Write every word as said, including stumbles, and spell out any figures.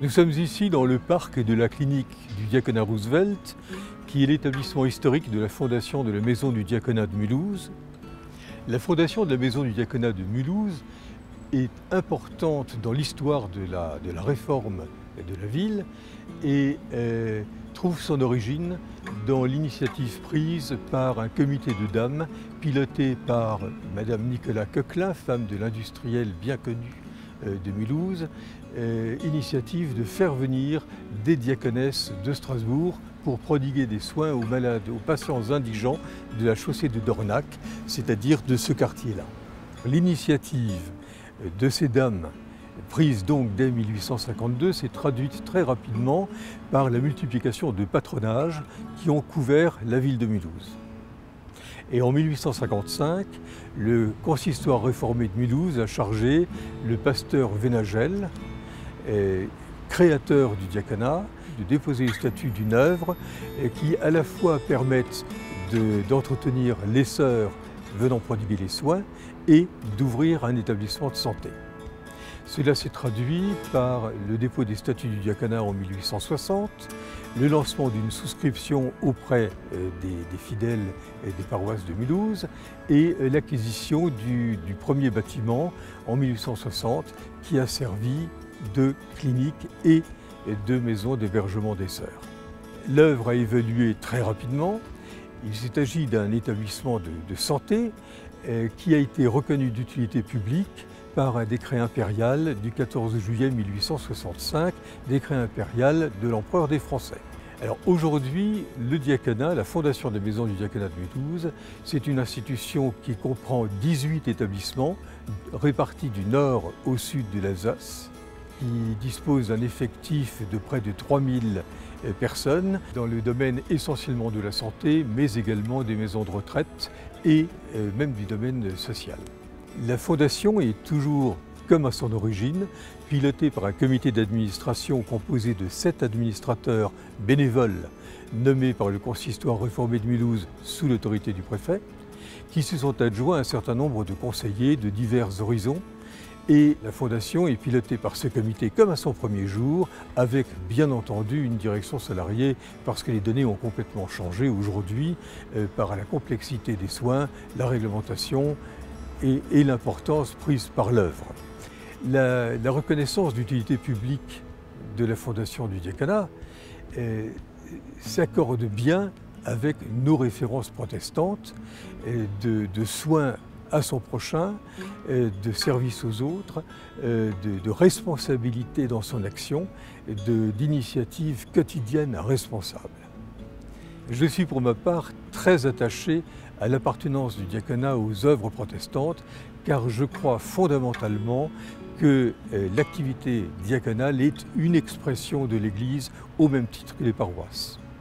Nous sommes ici dans le parc de la clinique du Diaconat Roosevelt, qui est l'établissement historique de la fondation de la Maison du Diaconat de Mulhouse. La fondation de la Maison du Diaconat de Mulhouse est importante dans l'histoire de la, de la réforme de la ville et euh, trouve son origine dans l'initiative prise par un comité de dames piloté par Madame Nicolas Coquelin, femme de l'industriel bien connu euh, de Mulhouse, euh, initiative de faire venir des diaconesses de Strasbourg pour prodiguer des soins aux malades, aux patients indigents de la chaussée de Dornac, c'est-à-dire de ce quartier-là. L'initiative de ces dames, prise donc dès mille huit cent cinquante-deux, s'est traduite très rapidement par la multiplication de patronages qui ont couvert la ville de Mulhouse. Et en mille huit cent cinquante-cinq, le consistoire réformé de Mulhouse a chargé le pasteur Vénagel, créateur du diaconat, de déposer le statut d'une œuvre qui à la fois permette d'entretenir de, les sœurs venant prodiguer les soins et d'ouvrir un établissement de santé. Cela s'est traduit par le dépôt des statuts du diaconat en mille huit cent soixante, le lancement d'une souscription auprès des, des fidèles et des paroisses de Mulhouse et l'acquisition du, du premier bâtiment en mille huit cent soixante qui a servi de clinique et de maison d'hébergement des sœurs. L'œuvre a évolué très rapidement. Il s'est agi d'un établissement de, de santé euh, qui a été reconnu d'utilité publique par un décret impérial du quatorze juillet mille huit cent soixante-cinq, décret impérial de l'empereur des Français. Alors aujourd'hui, le diaconat, la fondation des maisons du diaconat de Mulhouse, c'est une institution qui comprend dix-huit établissements répartis du nord au sud de l'Alsace, qui dispose d'un effectif de près de trois mille personnes dans le domaine essentiellement de la santé, mais également des maisons de retraite et même du domaine social. La fondation est toujours, comme à son origine, pilotée par un comité d'administration composé de sept administrateurs bénévoles nommés par le consistoire réformé de Mulhouse sous l'autorité du préfet, qui se sont adjoints un certain nombre de conseillers de divers horizons. Et la fondation est pilotée par ce comité comme à son premier jour, avec bien entendu une direction salariée, parce que les données ont complètement changé aujourd'hui euh, par la complexité des soins, la réglementation et, et l'importance prise par l'œuvre. La, la reconnaissance d'utilité publique de la fondation du diaconat euh, s'accorde bien avec nos références protestantes euh, de, de soins à son prochain, de service aux autres, de, de responsabilité dans son action, d'initiatives quotidiennes responsables. Je suis pour ma part très attaché à l'appartenance du diaconat aux œuvres protestantes, car je crois fondamentalement que l'activité diaconale est une expression de l'Église au même titre que les paroisses.